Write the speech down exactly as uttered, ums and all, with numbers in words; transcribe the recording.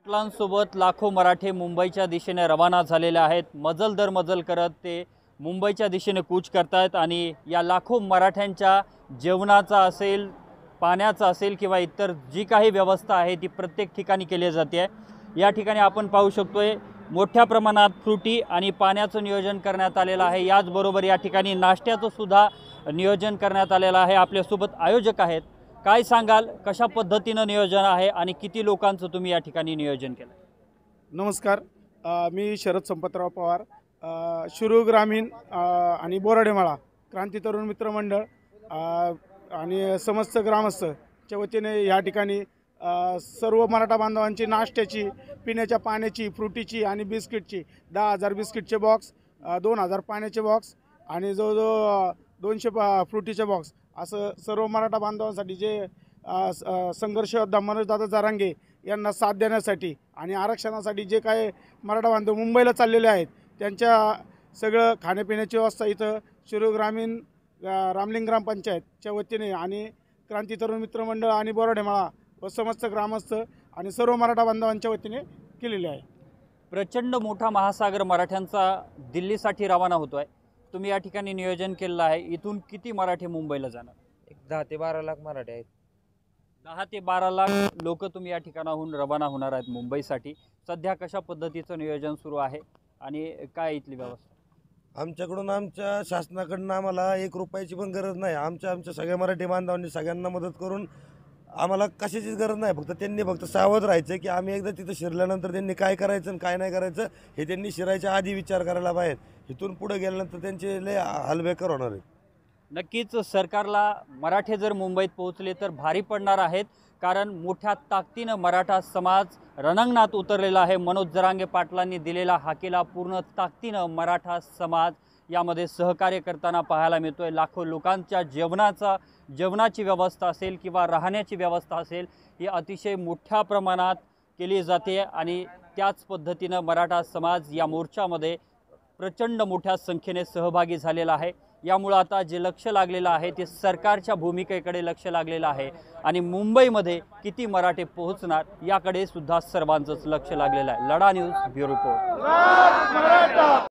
पाटलांसोबत लाखो मराठे मुंबईच्या दिशेने रवाना झालेले आहेत। मजल दर मजल करत ते मुंबईच्या दिशेने कूच करतायत आणि या लाखो मराठ्यांच्या जेवणाचा असेल, पाण्याचा असेल किंवा इतर जी काही व्यवस्था आहे ती प्रत्येक ठिकाणी केली जाते। या ठिकाणी आपण पाहू शकतोय मोठ्या प्रमाणात फ्रुटी आणि पाण्याचं नियोजन करण्यात आलेलं आहे। याचबरोबर या ठिकाणी नाश्त्याचं सुद्धा नियोजन करण्यात आलेलं आहे। आपल्यासोबत आयोजक आहेत, काय सांगाल, कशा पद्धतीनं नियोजन आहे आणि किती लोकांचं तुम्ही या ठिकाणी नियोजन केलं? नमस्कार, अ, मी शरद संपतराव पवार, अ, शिरूर ग्रामीण अ, आणि बोराडेमाळा क्रांती तरुण मित्र मंडळ अ, आणि समस्त ग्रामस्थच्या वतीने या ठिकाणी अ, सर्व मराठा बांधवांची नाश्त्याची, पिण्याच्या पाण्याची, फ्रुटीची आणि बिस्किटची दहा हजार बिस्किटचे बॉक्स, दोन हजार पाण्याचे बॉक्स आणि जवळजवळ दोनशे फ्रुटीचे बॉक्स असं सर्व मराठा बांधवांसाठी जे संघर्ष योद्धा मनोजदादा जरांगे यांना साथ देण्यासाठी आणि आरक्षणासाठी जे काय मराठा बांधव मुंबईला चाललेले आहेत त्यांच्या सगळं खाण्यापिण्याची व्यवस्था इथं शिरूर ग्रामीण रामलिंग ग्रामपंचायतच्या वतीने आणि क्रांती तरुण मित्र मंडळ आणि बोराडेमाळा व समस्त ग्रामस्थ आणि सर्व मराठा बांधवांच्या वतीने केलेले आहे। प्रचंड मोठा महासागर मराठ्यांचा दिल्लीसाठी रवाना होतोय, तुम्ही या ठिकाणी नियोजन केलेलं आहे। इथून किती मराठी मुंबईला जाणार? एक दहा ते बारा लाख मराठी आहेत। दहा ते बारा लाख लोक तुम्ही या ठिकाणाहून रवाना होणार आहेत मुंबईसाठी। सध्या कशा पद्धतीचं नियोजन सुरू आहे आणि काय इथली व्यवस्था? आमच्याकडून आमच्या शासनाकडून आम्हाला एक रुपयाची पण गरज नाही। आमच्या आमच्या सगळ्या मराठी बांधवांनी सगळ्यांना मदत करून आम्हाला कशाचीच गरज नाही। फक्त त्यांनी फक्त सावध राहायचं की आम्ही एकदा तिथं शिरल्यानंतर त्यांनी काय करायचं आणि काय नाही करायचं हे त्यांनी शिरायच्या आधी विचार करायला पाहिजे। इथून पुढे गेल्यानंतर त्यांचे लय हालबेकार होणार आहेत। नक्कीच सरकारला मराठे जर मुंबईत पोहोचले तर भारी पडणार आहेत, कारण मोठ्या ताकदीनं मराठा समाज रणांगणात उतरलेला आहे। मनोज जरांगे पाटलांनी दिलेला हाकेला पूर्ण ताकदीनं मराठा समाज यामध्ये सहकार्य करताना पाहायला मिळतोय। लाखो लोकांच्या जेवणाचा जेवणाची व्यवस्था असेल किंवा राहण्याची व्यवस्था असेल ही अतिशय मोठ्या प्रमाणात केली जाते आणि त्याच पद्धतीनं मराठा समाज या मोर्चामध्ये प्रचंड मोठ्या संख्येने सहभागी झालेला आहे। यामुळे आता जे लक्ष लागलेलं आहे ते सरकारच्या भूमिकेकडे लक्ष लागलेलं आहे आणि मुंबईमध्ये किती मराठे पोहोचणार याकडे सुद्धा सर्वांचंच लक्ष लागलेलं आहे। लढा न्यूज ब्युरो रिपोर्ट।